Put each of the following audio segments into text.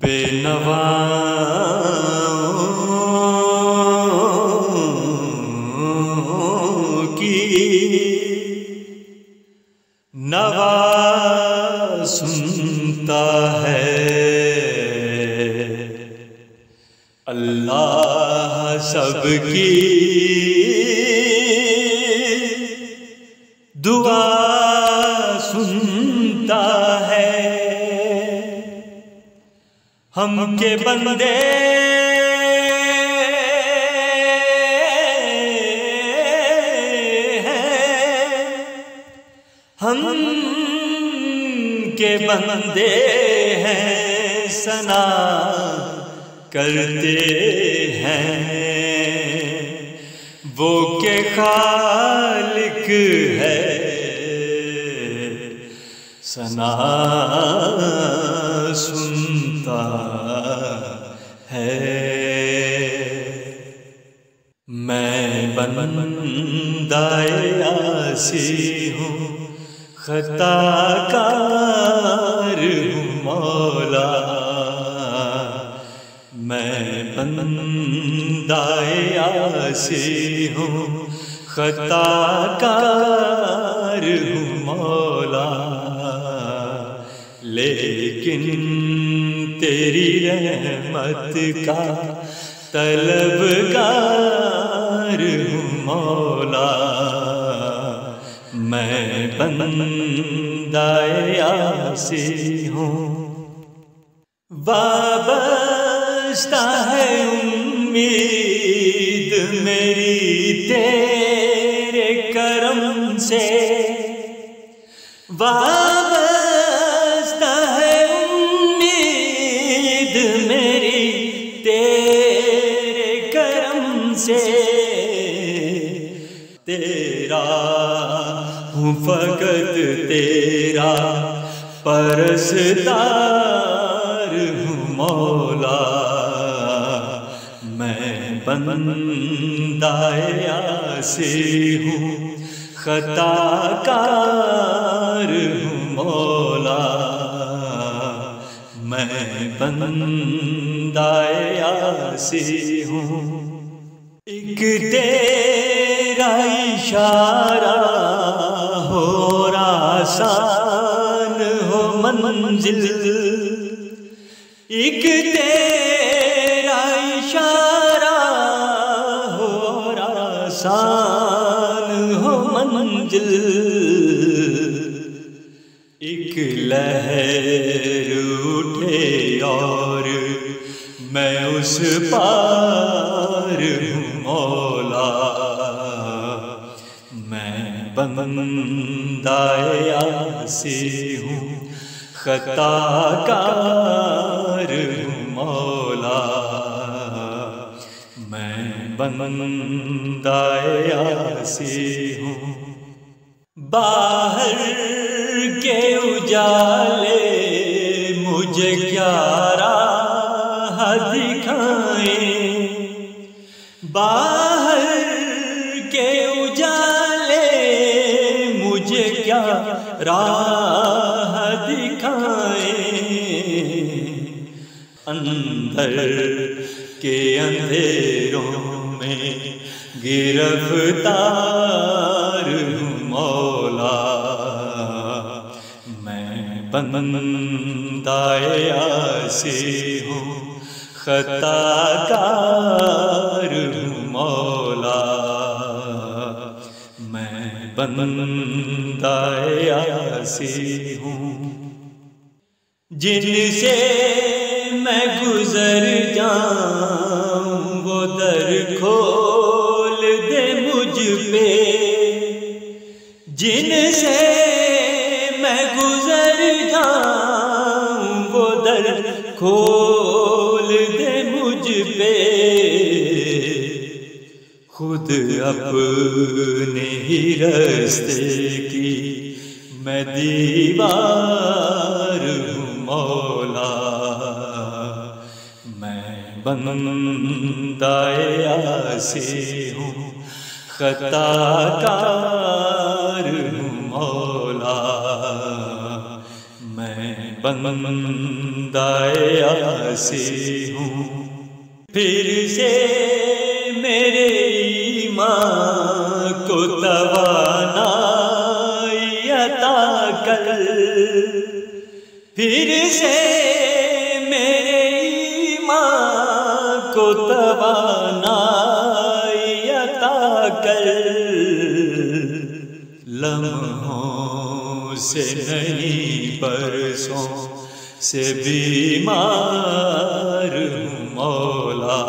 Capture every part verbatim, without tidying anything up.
बेनवाओं की नवा सुनता है अल्लाह सबकी दुआ सुनता है। हम के बंदे हैं, हम के बंदे हैं, सना करते हैं वो के खालिक है, सना सुनता है। मैं बंदाए आसी हूँ, खताकार हूँ मौला। मैं बंदाए आसी हूँ, खताकार हूँ मौला। लेकिन तेरी रहमत का तलबगार हूँ मौला। मैं बंदाए आसी हूँ, वाबस्ता है उम्मीद मेरी तेरे करम से। वाबस्ता है उम्मीद मेरी तेरे करम से। तेरा हूँ फकत तेरा परस्तार हूँ मौला। मैं बंदाए आसी हूँ, खताकार हूँ मौला। मैं बंदाए आसी हूँ, एक तेरा इशारा हो आसान हो मंजिल। एक तेरा इशारा हो आसान हो मंजिल। एक लहर उठे और मैं उस पार हूँ मौला। मैं बंदाए आसी हूँ, खताकार हूँ मौला। मैं बंदाए आसी हूँ, बाहर के उजाले मुझे क्या राह दिखाएं। बाहर के उजाले मुझे क्या राह दिखाएं। अंदर के अंधेरों में गिरफ्तार हूँ मौला। मैं बंदाए आसी हूँ, खताकार हूँ मौला। मैं बंदाए आसी हूँ, जिनसे मैं गुजर जाऊं वो दर खोल दे मुझ पे। जिनसे मैं गुजर जाऊं वो दर खोल दे मुझ पे। खुद अपने ही रास्ते की मैं दीवार हूँ मौला। मैं बंदाए आसी हूँ, खताकार हूँ मौला। मैं बंदाए आसी हूँ। फिर से मेरे ईमान को तवानाई अता कर, फिर से मेरे ईमान को तवानाई अता कर। लम्हों से नहीं बरसों से बीमार हूँ मौला,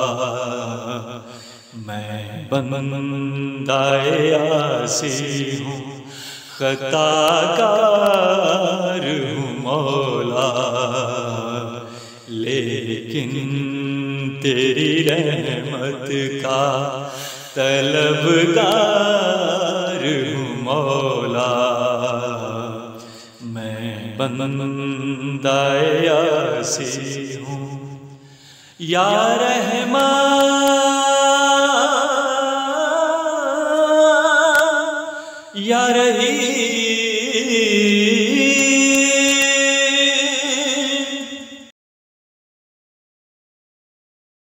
मैं बंदाए आसी हूँ, खताकार हूँ मौला। लेकिन तेरी रहमत का तलबगार हूँ मौला, मैं बंदाए आसी हूँ। या रहमान या रहीम